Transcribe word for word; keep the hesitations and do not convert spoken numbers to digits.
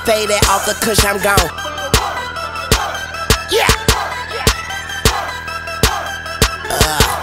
faded off the kush, I'm gone. Yeah. Uh.